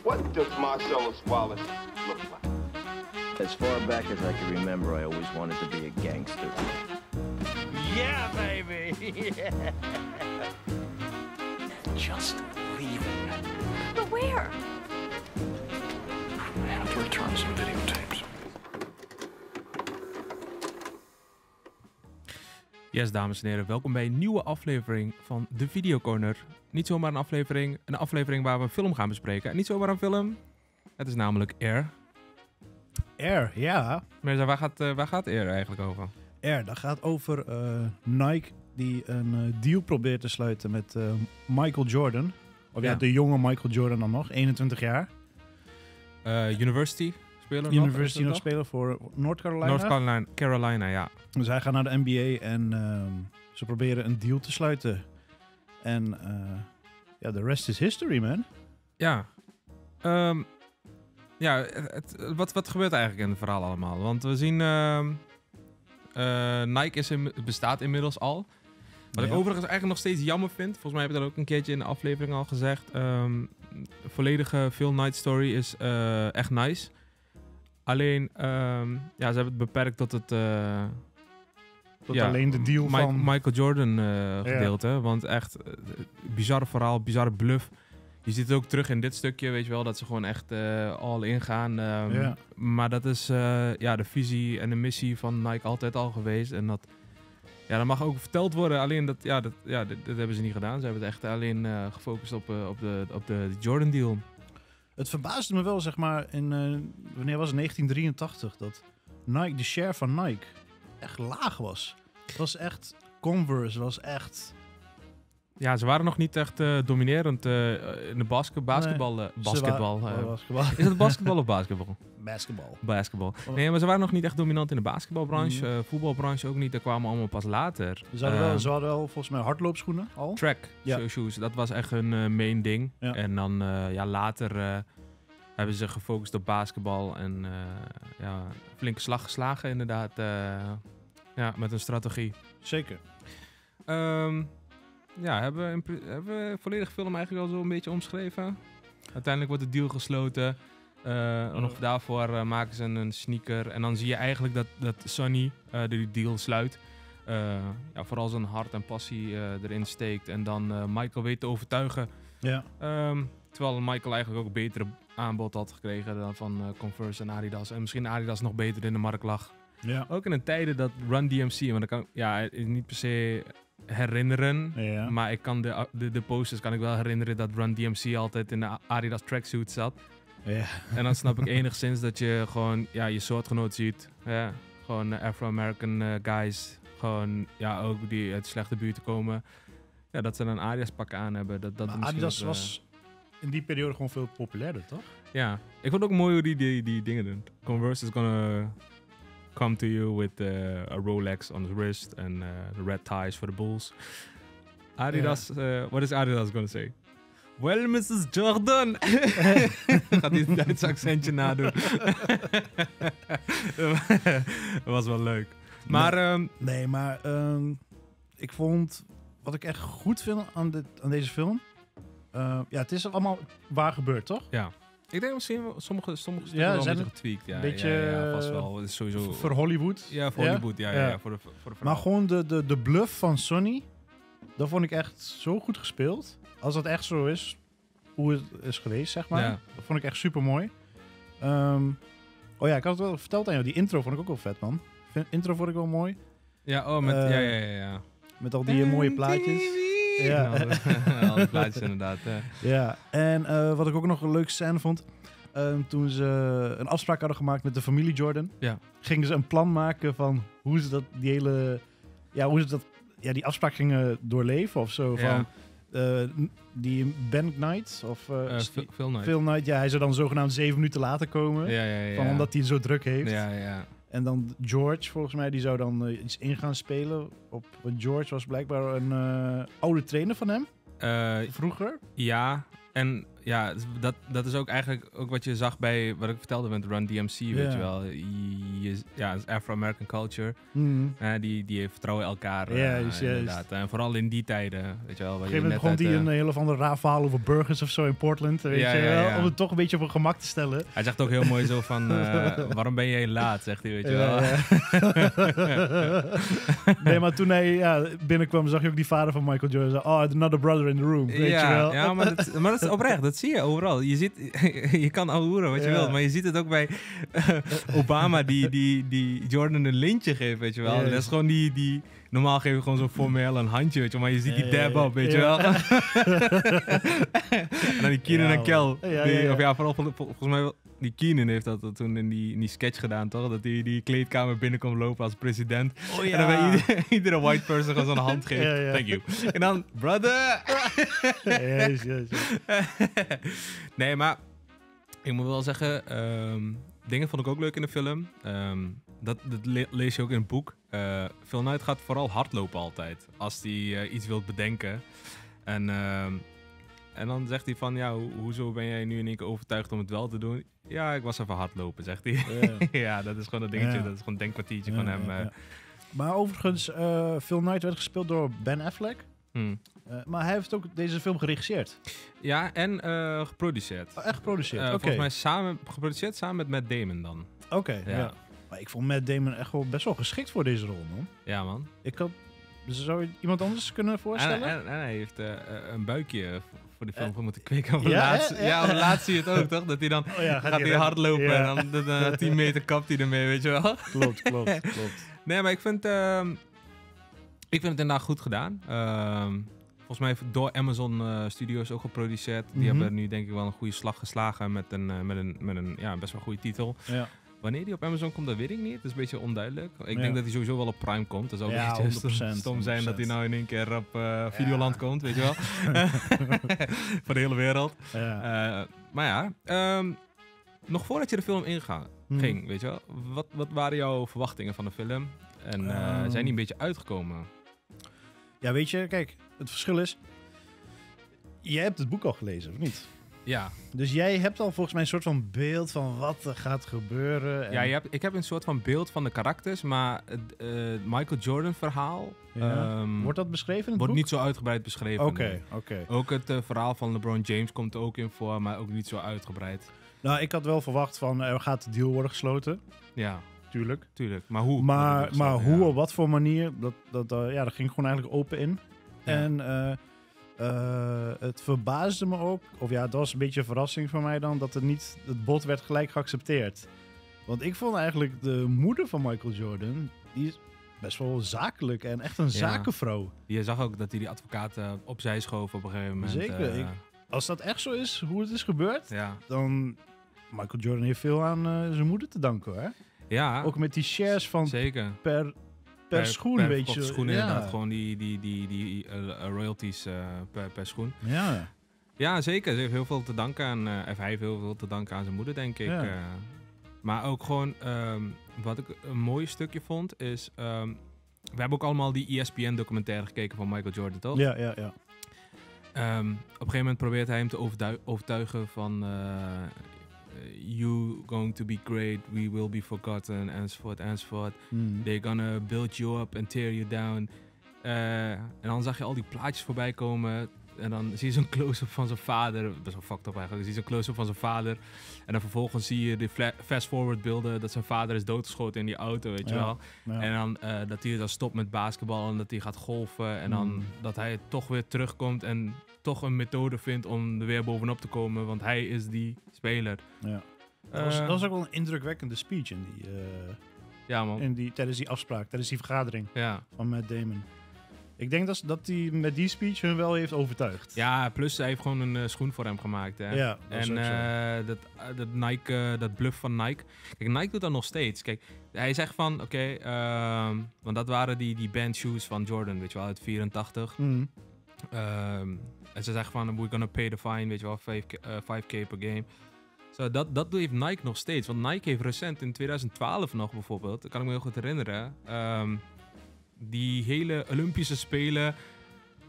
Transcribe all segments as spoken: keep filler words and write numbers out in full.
What does Marcellus Wallace look like? As far back as I can remember, I always wanted to be a gangster. Yeah, baby! Yeah. Just leaving. But where? I have to return some videotapes. Yes, dames en heren, welkom bij een nieuwe aflevering van de Video Corner. Niet zomaar een aflevering, een aflevering waar we een film gaan bespreken. En niet zomaar een film, het is namelijk Air. Air, ja. Maar waar gaat, uh, waar gaat Air eigenlijk over? Air, dat gaat over uh, Nike die een uh, deal probeert te sluiten met uh, Michael Jordan. Of ja. ja, de jonge Michael Jordan dan nog, eenentwintig jaar. Uh, University speler University nog, nog spelen voor North Carolina. North Carolina, Carolina, ja. Dus hij gaat naar de N B A en uh, ze proberen een deal te sluiten. En uh, ja, the rest is history, man. Ja. Um, ja, het, het, wat, wat gebeurt eigenlijk in het verhaal allemaal? Want we zien... Uh, uh, Nike is in, bestaat inmiddels al. Wat ja. ik overigens eigenlijk nog steeds jammer vind. Volgens mij heb ik dat ook een keertje in de aflevering al gezegd. Um, volledige Phil Knight story is uh, echt nice. Alleen, um, ja, ze hebben het beperkt tot het... Uh, tot ja, alleen de deal Mi- van... Michael Jordan uh, gedeelte. Ja. Want echt, uh, bizarre verhaal, bizarre bluff. Je ziet het ook terug in dit stukje, weet je wel, dat ze gewoon echt uh, all in gaan. Um, ja. Maar dat is uh, ja, de visie en de missie van Nike altijd al geweest. En dat, ja, dat mag ook verteld worden. Alleen dat, ja, dat, ja, dat, dat hebben ze niet gedaan. Ze hebben het echt alleen uh, gefocust op, uh, op, de, op de, de Jordan deal. Het verbaasde me wel, zeg maar, in, uh, wanneer was het, negentien drieëntachtig, dat Nike, de share van Nike echt laag was. Het was echt, Converse was echt... Ja, ze waren nog niet echt uh, dominerend uh, in de basket, basketbal. Nee, uh, basketbal, wa- uh. basketbal. Is het basketbal of basketbal? Basketbal. Basketbal. Nee, maar ze waren nog niet echt dominant in de basketbalbranche. Mm. Uh, voetbalbranche ook niet. Dat kwamen allemaal pas later. Ze hadden, wel, uh, ze hadden wel volgens mij hardloopschoenen al. Track ja. shoes. Dat was echt hun uh, main ding. Ja. En dan uh, ja, later uh, hebben ze gefocust op basketbal. En uh, ja, flinke slag geslagen inderdaad. Uh, ja, met een strategie. Zeker. Um, Ja, hebben we, impre- hebben we volledig film eigenlijk al zo een beetje omschreven. Uiteindelijk wordt de deal gesloten. Uh, en nog daarvoor uh, maken ze een sneaker. En dan zie je eigenlijk dat, dat Sonny uh, die deal sluit. Uh, ja, vooral zijn hart en passie uh, erin steekt. En dan uh, Michael weet te overtuigen. Ja. Um, terwijl Michael eigenlijk ook een betere aanbod had gekregen dan van uh, Converse en Adidas. En misschien Adidas nog beter in de markt lag. Ja. Ook in een tijden dat Run D M C, want dat kan ja, niet per se herinneren, ja. maar ik kan de, de, de posters kan ik wel herinneren dat Run D M C altijd in de Adidas tracksuit zat. Ja. En dan snap ik enigszins dat je gewoon ja, je soortgenoot ziet. Ja, gewoon uh, Afro-American uh, guys, gewoon ja, ook die uit slechte buurten komen. Ja, dat ze dan Adidas pakken aan hebben. Dat, dat maar misschien Adidas ook, uh, was in die periode gewoon veel populairder, toch? Ja, ik vond ook mooi hoe die, die, die dingen doen. Converse is gonna come to you with uh, a Rolex on his wrist and uh, the red ties for the Bulls. Adidas, yeah. uh, what is Adidas gonna say? Well, missus Jordan! Gaat hij een Duits accentje nadoen. Dat was wel leuk. Maar, nee, um, nee, maar um, ik vond, wat ik echt goed vind aan, dit, aan deze film, uh, ja, het is allemaal waar gebeurd, toch? Ja. Ik denk misschien sommige, sommige stukken ja, wel een beetje getweakt. Ja, beetje, ja, ja, vast wel. Het is sowieso... Voor Hollywood. Ja, voor ja? Hollywood. Ja, ja. Ja, ja, voor de, voor de maar gewoon de, de, de bluff van Sonny, dat vond ik echt zo goed gespeeld. Als dat echt zo is, hoe het is geweest, zeg maar. Ja. Dat vond ik echt super mooi. Um, oh ja, ik had het wel verteld aan jou. Die intro vond ik ook wel vet, man. Vind, intro vond ik wel mooi. Ja, oh, met, uh, ja, ja, ja, ja. Met al die uh, mooie plaatjes. Ja, al die plaatjes inderdaad. Ja, ja. En uh, wat ik ook nog een leuke scène vond. Um, toen ze een afspraak hadden gemaakt met de familie Jordan. Ja. Gingen ze een plan maken van hoe ze dat, die hele... Ja, hoe ze dat... Ja, die afspraak gingen doorleven of zo. Ja. Van, uh, die Ben Knight of... Uh, uh, Phil, Phil Knight. Phil Knight, ja. Hij zou dan zogenaamd zeven minuten later komen. Ja, ja, ja. Van, omdat hij het zo druk heeft. Ja, ja. En dan George, volgens mij, die zou dan uh, iets in gaan spelen. Op, George was blijkbaar een uh, oude trainer van hem. Uh, Vroeger. Ja, en ja, dat, dat is ook eigenlijk ook wat je zag bij wat ik vertelde met Run D M C, weet Ja. je wel. Je, je- ja, het is Afro-American culture. Mm. Eh, die, die vertrouwen elkaar, Ja, eh, juist, juist. inderdaad. En vooral in die tijden, weet je wel. Op Waar een je gegeven moment net begon hij uit, een eh, heel of ander raar verhaal over burgers of zo in Portland. Weet Ja, je ja, wel, ja. om het toch een beetje op een gemak te stellen. Hij zegt ook heel mooi zo van, eh, waarom ben je laat, zegt hij, weet je wel. Ja, ja. Nee, maar toen hij ja, binnenkwam, zag je ook die vader van Michael Jordan. Zei, oh, another brother in the room. Weet ja, je wel? ja, maar dat, maar dat is oprecht. Dat zie je overal. Je, ziet, je kan ouwehoeren wat je Ja. wilt, maar je ziet het ook bij eh, Obama die, die, die Jordan een lintje geeft, weet je wel. Ja. Dat is gewoon die, die... Normaal geef je gewoon zo formeel een handje, weet je wel, maar je ziet die Ja, ja, dab op, weet je ja. wel. En dan die Keenan Ja, en Kel. man. Ja, die, ja, ja. Of ja, vooral vol- vol- volgens mij... wel- Die Keenan heeft dat toen in die, in die sketch gedaan, toch? Dat hij die kleedkamer binnenkomt lopen als president. Oh, En dan bij iedere, iedere white person gewoon zo'n hand geeft. Ja, ja. Thank you. En dan, brother! Yes, yes, yes. Nee, maar ik moet wel zeggen, ehm, dingen vond ik ook leuk in de film. Ehm, dat, dat le- lees je ook in het boek. Uh, Phil Knight gaat vooral hardlopen altijd, als hij uh, iets wil bedenken. En, ehm, en dan zegt hij van, ja, ho- hoezo ben jij nu in één keer overtuigd om het wel te doen? Ja, ik was even hardlopen, zegt hij. Ja. Ja, dat is gewoon een dingetje, Ja. dat is gewoon een denkkwartiertje Ja, van hem. ja, eh. ja. Maar overigens, eh Phil Knight werd gespeeld door Ben Affleck. Hmm. Uh, maar hij heeft ook deze film geregisseerd. Ja, en uh, geproduceerd. Oh, echt geproduceerd? Uh, Oké. Volgens mij samen, geproduceerd samen met Matt Damon dan. Oké, okay, Ja. ja. Maar ik vond Matt Damon echt wel best wel geschikt voor deze rol, man. Ja, man. Ik had... Zou je iemand anders kunnen voorstellen? En, en, en hij heeft uh, een buikje voor die film Uh, moeten kweken. Op de ja, laatste, hè? ja, op de laatste zie je het ook, toch? Dat hij dan Oh ja, gaat, hij hij hardlopen ja. en dan uh, tien meter kapt hij ermee, weet je wel. Klopt, klopt, klopt. Nee, maar ik vind, uh, ik vind het inderdaad goed gedaan. Uh, volgens mij door Amazon uh, Studios ook geproduceerd. Die Mm-hmm. hebben nu denk ik wel een goede slag geslagen met een, uh, met een, met een ja, best wel goede titel. Ja. Wanneer die op Amazon komt, dat weet ik niet. Het is een beetje onduidelijk. Ik Ja. denk dat hij sowieso wel op Prime komt. Dat zou ook Ja, een beetje honderd procent, stom, stom zijn dat hij nou in één keer op uh, Videoland Ja. komt, weet je wel. Voor de hele wereld. Ja. Uh, maar ja, um, nog voordat je de film ingaan, Hmm. ging, weet je wel. Wat, wat waren jouw verwachtingen van de film? En uh, Um. zijn die een beetje uitgekomen? Ja, weet je, kijk, het verschil is... Jij hebt het boek al gelezen, of niet? Ja, Dus jij hebt al volgens mij een soort van beeld van wat er gaat gebeuren. En... ja je hebt, ik heb een soort van beeld van de karakters, maar het uh, Michael Jordan verhaal Ja. um, Wordt dat beschreven in het wordt boek? niet zo uitgebreid beschreven. Oké, nee. oké. Ook het uh, verhaal van LeBron James komt er ook in voor, maar ook niet zo uitgebreid. Nou, ik had wel verwacht van er gaat de deal worden gesloten. Ja, Tuurlijk. tuurlijk. Maar hoe? Maar, Dat is maar wel, hoe, ja. op wat voor manier, dat, dat, uh, ja, dat ging gewoon eigenlijk open in. Ja. En uh, uh, het verbaasde me ook, of ja, het was een beetje een verrassing voor mij dan, dat het niet, het bod werd gelijk geaccepteerd. Want ik vond eigenlijk de moeder van Michael Jordan, die is best wel zakelijk en echt een Ja. zakenvrouw. Je zag ook dat hij die advocaat uh, opzij schoof op een gegeven moment. Zeker, uh, ik- Als dat echt zo is, hoe het is gebeurd, Ja. dan... Michael Jordan heeft veel aan uh, zijn moeder te danken, hoor. Ja, Ook met die shares van zeker. per, per, schoen, weet je. verkochte schoen ja. inderdaad. Gewoon die, die, die, die uh, royalties uh, per, per schoen. Ja. Ja, zeker. Ze heeft heel veel te danken aan... Uh, of hij heeft heel veel te danken aan zijn moeder, denk ik. Ja. Uh, maar ook gewoon... Um, wat ik een mooi stukje vond, is... Um, we hebben ook allemaal die E S P N-documentaire gekeken van Michael Jordan, toch? Ja, ja, ja. Um, op een gegeven moment probeert hij hem te overtuigen, overtuigen van... Uh, you going to be great, we will be forgotten, enzovoort, enzovoort. Hmm. They're gonna build you up and tear you down. Uh, en dan zag je al die plaatjes voorbij komen. En dan zie je zo'n close-up van zijn vader. Best wel fucked up eigenlijk. Dan zie je zo'n close-up van zijn vader. En dan vervolgens zie je de fast-forward beelden dat zijn vader is doodgeschoten in die auto, weet je Ja, wel. ja. En dan uh, dat hij dan stopt met basketbal en dat hij gaat golfen. En dan Hmm. dat hij toch weer terugkomt en toch een methode vindt om er weer bovenop te komen. Want hij is die speler. Ja. Dat, was, Uh, dat was ook wel een indrukwekkende speech in die, uh, Ja, man. in die, tijdens die afspraak, tijdens die vergadering Ja. van Matt Damon. Ik denk dat, dat hij met die speech hun wel heeft overtuigd. Ja, plus hij heeft gewoon een uh, schoen voor hem gemaakt. Hè? Ja, dat is en ook zo. uh, dat, uh, dat Nike, uh, dat bluff van Nike. Kijk, Nike doet dat nog steeds. Kijk, hij zegt van, oké, okay, um, want dat waren die, die band shoes van Jordan, weet je wel, uit vierentachtig. Hmm. Um, en ze zeggen van, we're gonna pay the fine, weet je wel, vijf k per game. So, dat, dat heeft Nike nog steeds. Want Nike heeft recent in twintig twaalf nog bijvoorbeeld, dat kan ik me heel goed herinneren, um, die hele Olympische Spelen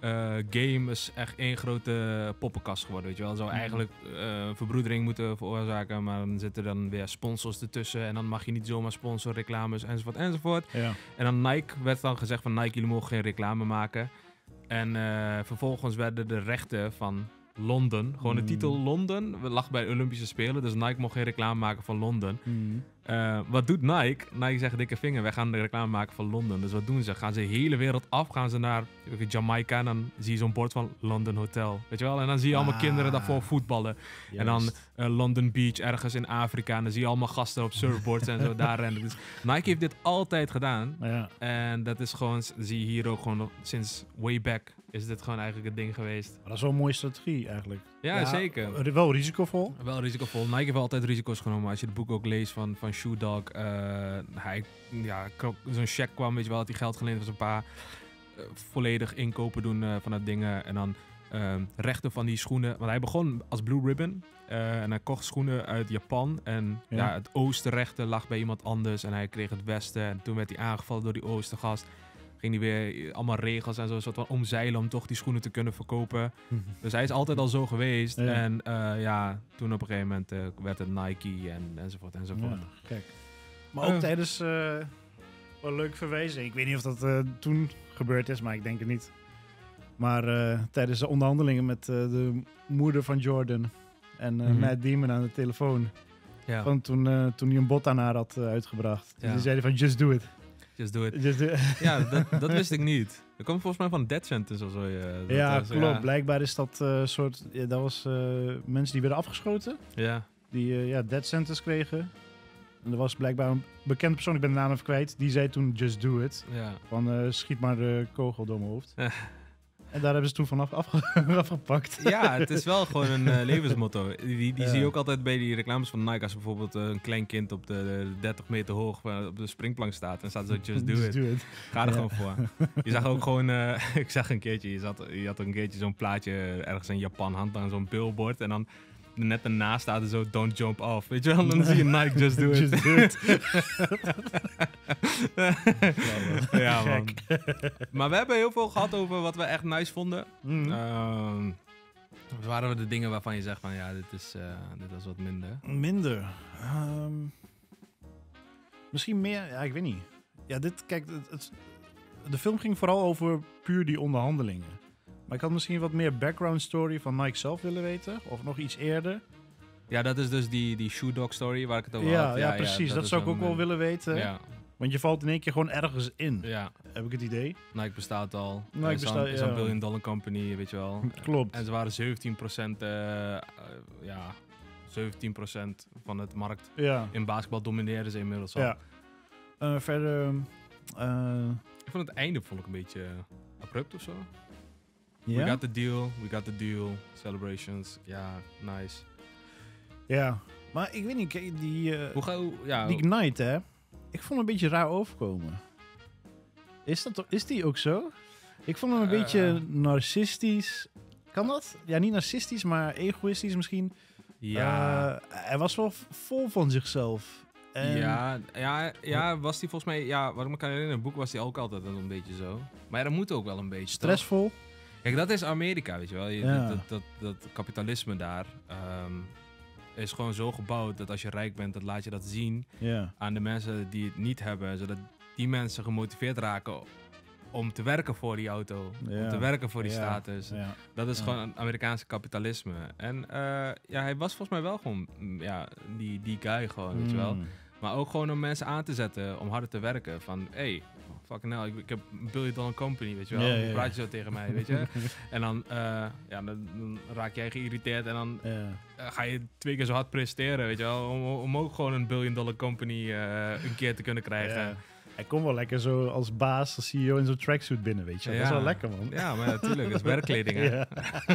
Uh, game is echt één grote poppenkast geworden, weet je wel. Het zou eigenlijk uh, verbroedering moeten veroorzaken, maar dan zitten dan weer sponsors ertussen en dan mag je niet zomaar sponsor, reclames enzovoort enzovoort. Ja. En dan Nike werd dan gezegd van Nike, jullie mogen geen reclame maken. En uh, vervolgens werden de rechten van Londen, gewoon de Mm. titel Londen, lag bij de Olympische Spelen, dus Nike mocht geen reclame maken van Londen. Mm. Uh, wat doet Nike? Nike zegt dikke vinger, wij gaan de reclame maken van Londen. Dus wat doen ze? Gaan ze de hele wereld af, gaan ze naar Jamaica en dan zie je zo'n bord van London Hotel. Weet je wel? En dan zie je allemaal Ah. kinderen daarvoor voetballen. En dan Juist. uh, London Beach ergens in Afrika en dan zie je allemaal gasten op surfboards en zo daar rennen. Dus Nike heeft dit altijd gedaan. Ja. En dat is gewoon, zie je hier ook gewoon nog, sinds way back is dit gewoon eigenlijk het ding geweest. Maar dat is wel een mooie strategie eigenlijk. Ja, zeker. r- Wel risicovol. Wel risicovol. Nike heeft altijd risico's genomen. Als je het boek ook leest van, van Shoe Dog. Uh, hij, ja, kro- zo'n check kwam, weet je wel, had hij geld geleend van zijn pa. Uh, volledig inkopen doen uh, van dat dingen. En dan uh, rechten van die schoenen. Want hij begon als Blue Ribbon. Uh, en hij kocht schoenen uit Japan. En Ja. ja. het oostenrechten lag bij iemand anders. En hij kreeg het westen. En toen werd hij aangevallen door die oostergast. Ging hij weer allemaal regels en zo, een soort van omzeilen om toch die schoenen te kunnen verkopen. Dus hij is altijd al zo geweest. Ja. En uh, ja, toen op een gegeven moment uh, werd het Nike en, enzovoort enzovoort. Ja, kijk. Maar ook Uh. tijdens... Uh, wel leuk verwezen. Ik weet niet of dat uh, toen gebeurd is, maar ik denk het niet. Maar uh, tijdens de onderhandelingen met uh, de moeder van Jordan en uh, Mhm. Matt Damon aan de telefoon. Ja, Van toen, uh, toen hij een bod aan haar had uh, uitgebracht. Dus Ja. die zei hij van, just do it. just do it. Just do it. Ja, dat, dat wist ik niet. Dat komt volgens mij van Dead Sentence of zo. Ja, dat ja, was, klopt. Ja, Blijkbaar is dat uh, soort... Ja, dat was uh, mensen die werden afgeschoten. ja. Die uh, ja, death sentence kregen. En er was blijkbaar een bekend persoon, ik ben de naam even kwijt. Die zei toen, just do it. ja. Van uh, schiet maar de kogel door mijn hoofd. Ja. En daar hebben ze toen vanaf afge afgepakt. Ja, het is wel gewoon een uh, levensmotto. Die, die Ja. zie je ook altijd bij die reclames van Nike. Als bijvoorbeeld uh, een klein kind op de, de dertig meter hoog uh, op de springplank staat. En staat zo, just do Just it. do it. Ga er Ja. gewoon voor. Je zag ook gewoon, uh, ik zag een keertje, je, zat, je had een keertje zo'n plaatje ergens in Japan, hand aan zo'n billboard. En dan net daarnaast staat er zo, don't jump off. Weet je wel? Dan zie je Nike, just do it. Just do it. Ja, man. Maar we hebben heel veel gehad over wat we echt nice vonden. Mhm. Ehm wat waren we de dingen waarvan je zegt van, ja, dit is, uh, dit was wat minder. Minder. Ehm, misschien meer, ja, ik weet niet. Ja, dit, kijk, het, het- de film ging vooral over puur die onderhandelingen. Maar ik had misschien wat meer background story van Nike zelf willen weten. Of nog iets eerder. Ja, dat is dus die, die Shoe Dog story waar ik het over Ja, had. ja, precies. dat is zou ik een, ook wel uh, willen weten. Ja, Want je valt in één keer gewoon ergens in. ja. Heb ik het idee. Nike bestaat al. Nike Het is bestaat, een, is ja. een billion dollar company, weet je wel. Klopt. En ze waren zeventien procent, uh, uh, ja, zeventien procent van het markt. Ja. In basketbal domineerden ze inmiddels al. Ja. Eh, verder... eh, Ik vond het einde vond ik een beetje abrupt of zo. ja? We got the deal, we got the deal. Celebrations, ja, nice. Ja. Maar ik weet niet, kijk, die... eh, Hoe ga hoe, ja, Die Ignite, hè? Ik vond hem een beetje raar overkomen. Is, dat, is die ook zo? Ik vond hem een Eh. beetje narcistisch. Kan dat? Ja, niet narcistisch, maar egoïstisch misschien. ja, Eh, hij was wel v- vol van zichzelf. En ja, ja, ja, was die volgens mij, ja, wat ik me kan herinneren, in het boek was die ook altijd een beetje zo. Maar ja, dat moet ook wel een beetje. toch? stressvol. Kijk, dat is Amerika, weet je wel. Je, Ja. dat, dat, dat, dat kapitalisme daar ehm, is gewoon zo gebouwd dat als je rijk bent, dat laat je dat zien Ja. aan de mensen die het niet hebben, zodat die mensen gemotiveerd raken om te werken voor die auto, Ja. om te werken voor die Ja. status. Ja. Dat is Ja. gewoon een Amerikaanse kapitalisme. En eh, ja, hij was volgens mij wel gewoon mm, ja, die, die guy gewoon, weet je wel. Mm. Maar ook gewoon om mensen aan te zetten om harder te werken. Van, hey, fucking hell, ik, ik heb een billion dollar company, weet je wel. Ja, ja, Hoe ja. praat je zo tegen mij, weet je. En dan, eh, ja, dan, dan raak jij geïrriteerd en dan Ja. eh, ga je twee keer zo hard presteren, weet je wel. Om, om ook gewoon een billion dollar company eh, een keer te kunnen krijgen. Ja. Hij komt wel lekker zo als baas, als C E O in zo'n tracksuit binnen, weet je. Dat is Ja. wel lekker, man. Ja, maar natuurlijk, het is werkkleding, hè. Ja.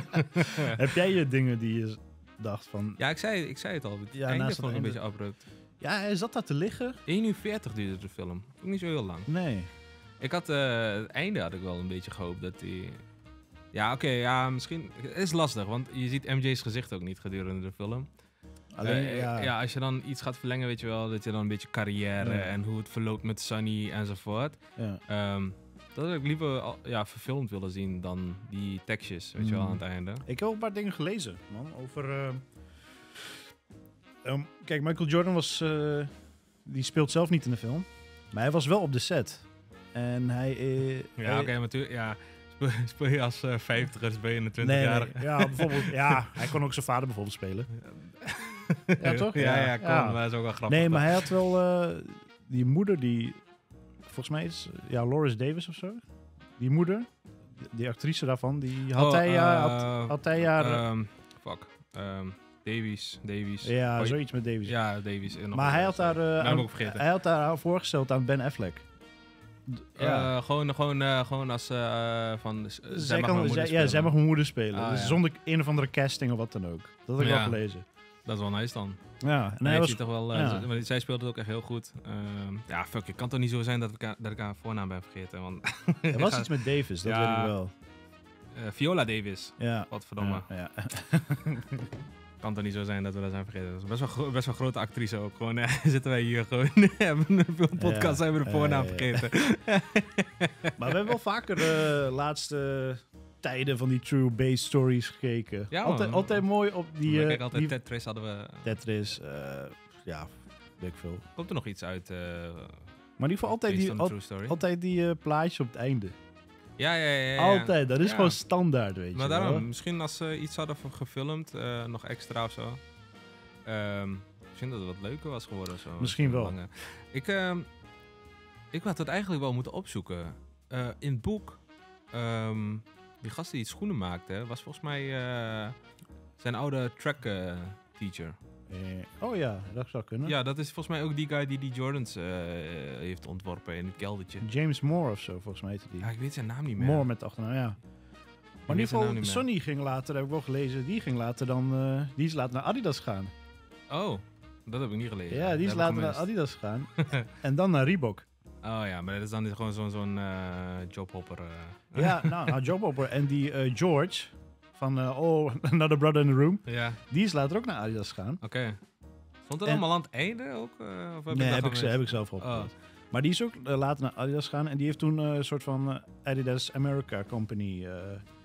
Heb jij je dingen die je dacht van... Ja, ik zei, ik zei het al. Het Ja, einde naast vond ik het een einde- beetje abrupt. Ja, hij zat daar te liggen. één uur veertig duurde de film. Vond ik niet zo heel lang. Nee. Ik had, eh, het einde had ik wel een beetje gehoopt dat hij... Ja, oké, ja, misschien... Het is lastig, want je ziet M J's gezicht ook niet gedurende de film. Alleen, Eh, ja. ja, als je dan iets gaat verlengen, weet je wel, dat je dan een beetje carrière Ja. en hoe het verloopt met Sunny enzovoort. Ja. Ehm, Dat had ik liever al- ja, verfilmd willen zien dan die tekstjes, weet je wel, Mm. aan het einde. Ik heb ook een paar dingen gelezen, man. Over. eh, ehm, kijk, Michael Jordan was. eh, die speelt zelf niet in de film. Maar hij was wel op de set. En hij. eh, Ja, hij- oké, maar natuurlijk, ja. Speel, speel je als uh, vijftiger, speel je een Nee, twintigjarige. nee, ja, bijvoorbeeld. Ja, hij kon ook zijn vader bijvoorbeeld spelen. Ja, toch? Ja, ja, Ja. kom, Ja. maar dat is ook wel grappig. Nee, maar hij had wel. eh, die moeder die. Volgens mij is. Ja, Loris Davis of zo. Die moeder. Die actrice daarvan. Die had Oh, hij. ja, eh, had, had hij haar. Ehm, fuck. Ehm Davies, Davies. ja, Oh, zoiets met Davis. Ja, Davies. en nog Maar hij wat, had, daar, eh, eh, naam aan, ook vergeten. hij had daar voorgesteld aan Ben Affleck. D- Ja. gewoon, gewoon, uh, gewoon als uh, van... Uh, zij zij mag kan, mijn moeder zij, ja, spelen. zij mag mijn moeder spelen. Ah, dus ja. zonder een of andere casting of wat dan ook. Dat had ik Ja. wel gelezen. Dat is wel nice dan. Ja, en Nee, hij was... was, toch wel, uh, ja. z- maar zij speelde het ook echt heel goed. Ehm, ja, fuck, het kan toch niet zo zijn dat ik, haar- dat ik haar voornaam ben vergeten. Want Er was iets met Davis, dat Ja. weet ik wel. uh, Viola Davis. Ja. Wat verdomme. Ja, ja. Kan toch niet zo zijn dat we dat zijn vergeten. Dat is best wel, gro- best wel grote actrice ook. Gewoon eh, zitten wij hier gewoon... hebben een filmpodcast, Ja. zijn we de Ja, voornaam ja, ja. vergeten. Maar we hebben wel vaker de laatste tijden van die True Base Stories gekeken. Ja, altijd, man. altijd mooi op die... We eh, kijken altijd die Tetris hadden we... Tetris. eh, ja, weet ik veel. Komt er nog iets uit? uh, Maar in ieder geval altijd based die, on a al- true story? altijd die eh, plaatjes op het einde. Ja, ja, ja. ja, ja. Altijd, dat is Ja. gewoon standaard, weet je Maar wel. daarom, misschien als ze iets hadden v- gefilmd, uh, nog extra of zo. Ehm, misschien dat het wat leuker was geworden. of Zo, Misschien Zo'n wel. lange. Ik, um, ik had het eigenlijk wel moeten opzoeken. Uh, in het boek, um, die gast die het schoenen maakte, was volgens mij uh, zijn oude track uh, teacher. Eh, oh ja, dat zou kunnen. Ja, dat is volgens mij ook die guy die die Jordans uh, heeft ontworpen in het keldertje. James Moore of zo, volgens mij heette die. Ja, ik weet zijn naam niet meer. Moore met achternaam, ja. Maar in weet ieder zijn geval, naam niet meer. Sonny ging later, heb ik wel gelezen, die ging later dan, uh, die is later naar Adidas gaan. Oh, dat heb ik niet gelezen. Ja, die is Dat heb later ik naar gemist. Adidas gegaan. En dan naar Reebok. Oh ja, maar dat is dan gewoon zo'n zo'n uh, jobhopper. Uh. Ja, nou, nou jobhopper. En die uh, George van uh, Oh, Another Brother in the Room, Ja, die is later ook naar Adidas gegaan. oké. Okay. Stond dat En- allemaal aan het einde ook? Uh, of heb Nee, ik, heb dat ik, ze- gemist? heb ik zelf opgezocht. Maar die is ook uh, later naar Adidas gegaan. En die heeft toen uh, een soort van uh, Adidas America Company. Uh,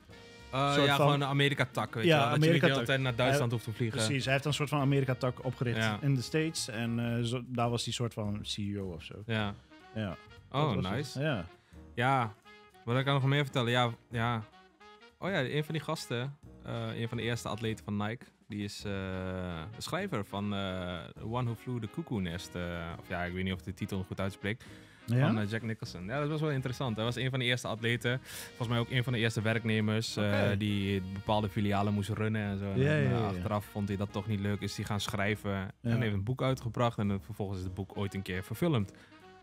Uh, soort ja, van- gewoon een Amerika-tak, weet Ja, je wel. Dat je niet de hele Amerika-tak. tijd naar Duitsland hoeft te vliegen. precies, hij heeft een soort van Amerika-tak opgericht Ja. in de States. En uh, zo, daar was hij soort van C E O of zo. Ja. Ja, Oh, dat was het. nice. Ja. Ja, wat kan ik nog meer vertellen? Ja, ja. Oh ja, een van die gasten, uh, een van de eerste atleten van Nike, die is uh, de schrijver van uh, The One Who Flew the Cuckoo Nest. Uh, of ja, ik weet niet of de titel goed uitspreekt. Ja? Van uh, Jack Nicholson. Ja, dat was wel interessant. Hij was een van de eerste atleten. Volgens mij ook een van de eerste werknemers uh, Oké. die bepaalde filialen moest runnen en zo. En Ja, dan, ja, uh, ja, ja. Achteraf vond hij dat toch niet leuk. Is hij gaan schrijven Ja. en heeft een boek uitgebracht. En dan vervolgens is het boek ooit een keer verfilmd.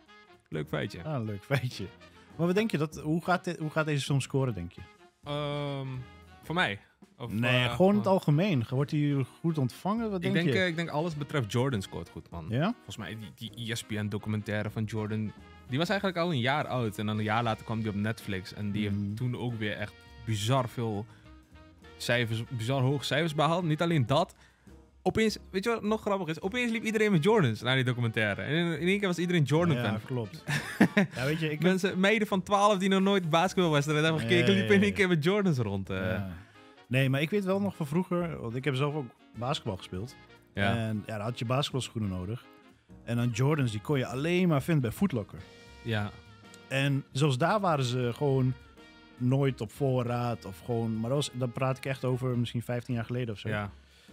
Leuk feitje. Ah, leuk feitje. Maar wat denk je, dat, hoe, gaat dit, hoe gaat deze film scoren, denk je? Um, voor mij? Of, Nee, uh, gewoon in het algemeen. Wordt hij goed ontvangen? Wat Ik denk, denk, je? uh, ik denk alles betreft Jordan scoort goed, man. Ja? Volgens mij die, die E S P N-documentaire van Jordan, die was eigenlijk al een jaar oud. En dan een jaar later kwam die op Netflix. En die Mm. heeft toen ook weer echt bizar veel cijfers, bizar hoge cijfers behaald. Niet alleen dat. Opeens, weet je wat nog grappig is? Opeens liep iedereen met Jordans naar die documentaire. En in, in één keer was iedereen Jordan-fan. Ja, klopt. ja, weet je, ik... Mensen, meiden van twaalf die nog nooit basketbalwedstrijd hebben gekeken, Ja, ja, liepen in ja. één keer met Jordans rond. Uh. Ja. Nee, maar ik weet wel nog van vroeger, want ik heb zelf ook basketbal gespeeld. Ja. En ja, dan had je basketbalschoenen nodig. En dan Jordans, die kon je alleen maar vinden bij Foot Locker. ja. En zelfs daar waren ze gewoon nooit op voorraad. Of gewoon, maar dat was, dan praat ik echt over misschien vijftien jaar geleden of zo. ja.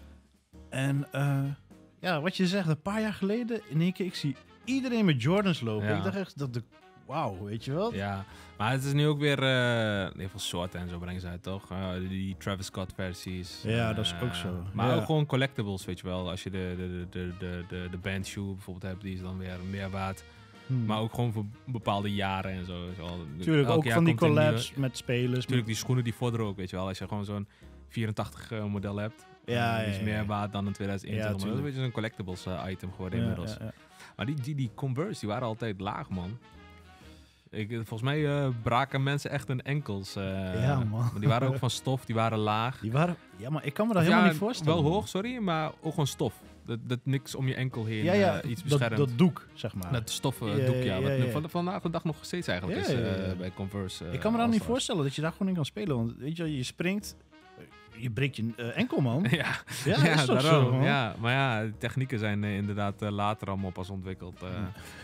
En uh, ja, wat je zegt, een paar jaar geleden, in één keer, ik zie iedereen met Jordans lopen. Ja. Ik dacht echt, dat de, wauw, weet je wel? Ja, maar het is nu ook weer uh, heel veel soorten en zo brengen ze uit, toch? Uh, die Travis Scott versies. Ja, uh, dat is ook zo. Maar Ja. ook gewoon collectibles, weet je wel. Als je de, de, de, de, de, de band shoe bijvoorbeeld hebt, die is dan weer meer waard. Hmm. Maar ook gewoon voor bepaalde jaren en zo. Weet je wel. Tuurlijk, Elk ook jaar van die komt er een collabs nieuwe- met spelers. Natuurlijk, die schoenen die vorderen ook, weet je wel. Als je gewoon zo'n vierentachtig uh, model hebt, Ja, uh, die is ja, meer ja. waard dan een tweeduizend eenentwintig. Ja, maar dat is een beetje zo'n collectibles uh, item geworden Ja, inmiddels. ja, ja. Maar die, die, die Converse, die waren altijd laag, man. Ik, volgens mij uh, braken mensen echt hun enkels. Uh, Ja, man. Maar die waren ook van stof, die waren laag. Die waren, ja, maar ik kan me dat Of helemaal ja, niet voorstellen. Wel hoog, sorry, maar ook gewoon stof. Dat, dat niks om je enkel heen Ja, ja, uh, iets dat, beschermt. dat doek, zeg maar. Dat stoffen Ja, doek, ja. ja, Wat ja, nu ja. van, vandaag de dag nog steeds eigenlijk Ja, is uh, ja, ja. bij Converse. Uh, ik kan me dan niet All-Stars. voorstellen dat je daar gewoon in kan spelen. Want weet je, wel, je springt, je breekt je uh, enkel, man. ja, Ja, dat is toch daarom. zo, man. Ja, maar ja, de technieken zijn uh, inderdaad uh, later allemaal pas ontwikkeld. Uh,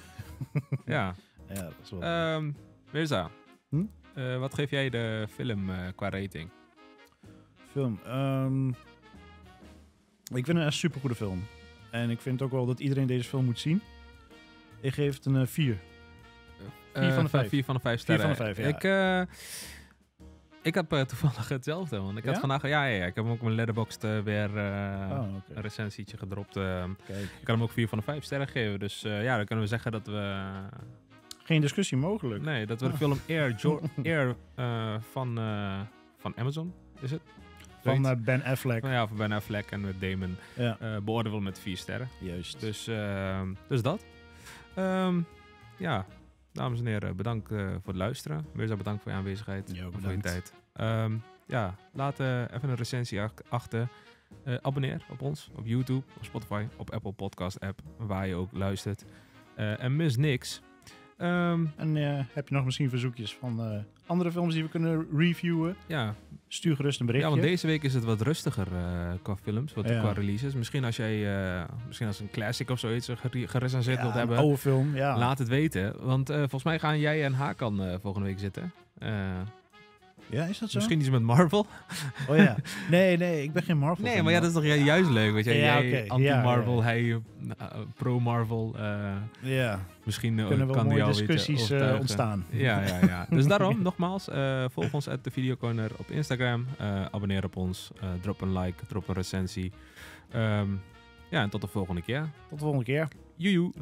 ja. Ja, dat is wel... Um, Mirza, Hm? uh, wat geef jij de film uh, qua rating? Film. Um, ik vind het een super goede film. En ik vind ook wel dat iedereen deze film moet zien. Ik geef het een vier. Vier van de vijf. Vier van de vijf sterren. Vier van de vijf, ja. Ik, uh, ik heb uh, toevallig hetzelfde, want ik had Ja? vandaag... Ja, ja, ja, ik heb hem ook mijn Letterboxd uh, weer uh, Oh, oké. een recensietje gedropt. Uh, Kijk. ik kan hem ook vier van de vijf sterren geven. Dus uh, ja, dan kunnen we zeggen dat we... Geen discussie mogelijk. Nee, dat we de Ah. film Air, jo- Air uh, van, uh, van Amazon, is het? Van Zoiets? uh, Ben Affleck. Ja, van Ben Affleck en met Damon Ja, uh, beoordelen met vier sterren. juist. Dus, uh, dus dat. Um, ja, dames en heren, bedankt uh, voor het luisteren. Mirza, bedankt voor je aanwezigheid Jo, en voor je bedankt. tijd. Um, ja, laat uh, even een recensie ach- achter. Uh, abonneer op ons, op YouTube, op Spotify, op Apple Podcast app, waar je ook luistert. Uh, en mis niks. Um, En uh, heb je nog misschien verzoekjes van uh, andere films die we kunnen reviewen? ja, Stuur gerust een ja, berichtje. want deze week is het wat rustiger uh, qua films, wat, Ja. qua releases. Misschien als jij uh, misschien als een classic of zoiets uh, gere- gerecenseerd ja, wilt een hebben. oude film, ja. Laat het weten, want uh, volgens mij gaan jij en Hakan uh, volgende week zitten. Uh, Ja, is dat zo? misschien iets met Marvel. Oh ja. Nee, nee, ik ben geen Marvel Nee, fan, maar ja, dat is toch ju- juist leuk, weet je? Ja, Jij oké. anti-Marvel, Ja, ja. hij uh, pro-Marvel. Uh, Ja, misschien uh, kunnen wel kan die mooie jou een beetje discussies uh, overtuigen. ontstaan. Ja, ja, ja. Dus daarom, nogmaals, uh, volg ons at de Videocorner op Instagram. Uh, abonneer op ons. Uh, drop een like, drop een recensie. Um, ja, en tot de volgende keer. Tot de volgende keer. Joejoe.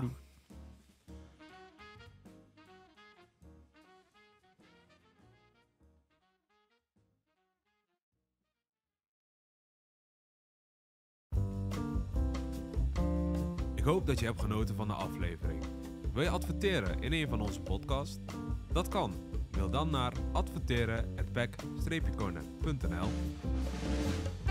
Ik hoop dat je hebt genoten van de aflevering. Wil je adverteren in een van onze podcasts? Dat kan. Mail dan naar adverteren at pack corner punt n l.